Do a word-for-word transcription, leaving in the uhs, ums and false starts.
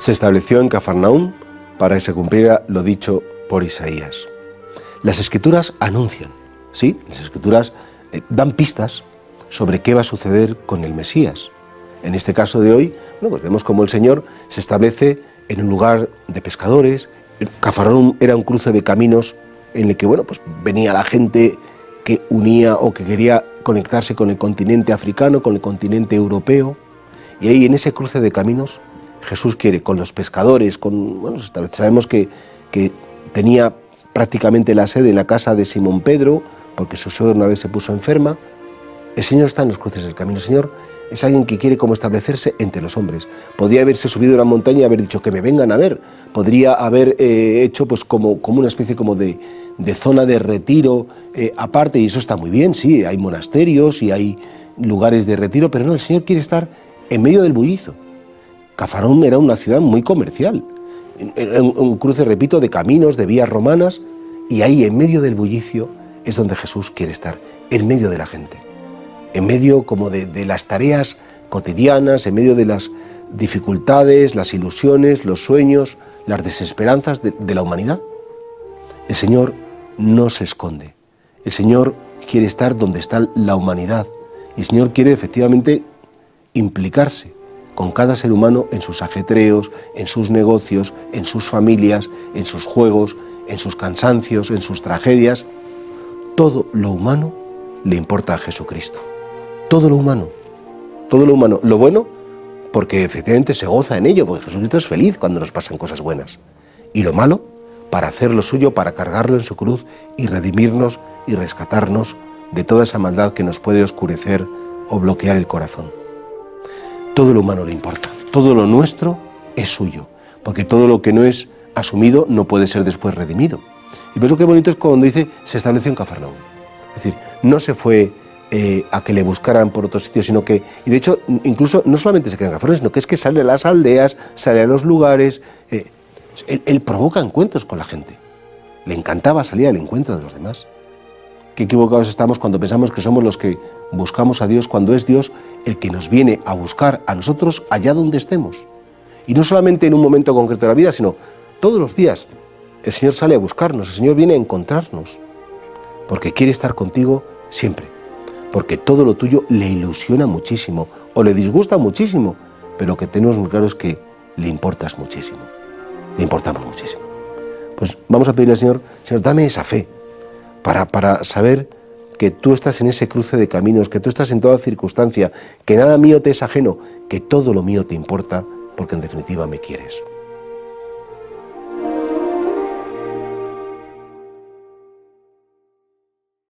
Se estableció en Cafarnaúm para que se cumpliera lo dicho por Isaías. Las Escrituras anuncian, ¿sí? Las Escrituras eh, dan pistas sobre qué va a suceder con el Mesías. En este caso de hoy, bueno, pues vemos cómo el Señor se establece en un lugar de pescadores. Cafarnaúm era un cruce de caminos en el que, bueno, pues venía la gente que unía o que quería conectarse con el continente africano, con el continente europeo, y ahí en ese cruce de caminos Jesús quiere, con los pescadores, con, bueno, sabemos que, que tenía prácticamente la sede en la casa de Simón Pedro, porque su suegra una vez se puso enferma. El Señor está en los cruces del camino. El Señor es alguien que quiere como establecerse entre los hombres. Podría haberse subido a una montaña y haber dicho que me vengan a ver. Podría haber eh, hecho pues como, como una especie como de, de zona de retiro eh, aparte, y eso está muy bien, sí, hay monasterios y hay lugares de retiro, pero no, el Señor quiere estar en medio del bullicio. Cafarnaúm era una ciudad muy comercial, era un, un cruce, repito, de caminos, de vías romanas, y ahí en medio del bullicio es donde Jesús quiere estar, en medio de la gente, en medio como de, de las tareas cotidianas, en medio de las dificultades, las ilusiones, los sueños, las desesperanzas de, de la humanidad. El Señor no se esconde, el Señor quiere estar donde está la humanidad, y el Señor quiere efectivamente implicarse con cada ser humano en sus ajetreos, en sus negocios, en sus familias, en sus juegos, en sus cansancios, en sus tragedias. Todo lo humano le importa a Jesucristo. Todo lo humano, todo lo humano. Lo bueno, porque efectivamente se goza en ello, porque Jesucristo es feliz cuando nos pasan cosas buenas. Y lo malo, para hacer lo suyo, para cargarlo en su cruz y redimirnos y rescatarnos de toda esa maldad que nos puede oscurecer o bloquear el corazón. Todo lo humano le importa, todo lo nuestro es suyo, porque todo lo que no es asumido no puede ser después redimido. Y por eso qué bonito es cuando dice, se estableció en Cafarnaúm. Es decir, no se fue eh, a que le buscaran por otro sitio, sino que, y de hecho, incluso no solamente se queda en Cafarnaúm, sino que es que sale a las aldeas, sale a los lugares, eh, él, él provoca encuentros con la gente. Le encantaba salir al encuentro de los demás. Qué equivocados estamos cuando pensamos que somos los que buscamos a Dios, cuando es Dios el que nos viene a buscar a nosotros allá donde estemos. Y no solamente en un momento concreto de la vida, sino todos los días. El Señor sale a buscarnos, el Señor viene a encontrarnos, porque quiere estar contigo siempre, porque todo lo tuyo le ilusiona muchísimo, o le disgusta muchísimo, pero lo que tenemos muy claro es que le importas muchísimo, le importamos muchísimo. Pues vamos a pedirle al Señor, Señor, dame esa fe, Para, para saber que tú estás en ese cruce de caminos, que tú estás en toda circunstancia, que nada mío te es ajeno, que todo lo mío te importa, porque en definitiva me quieres.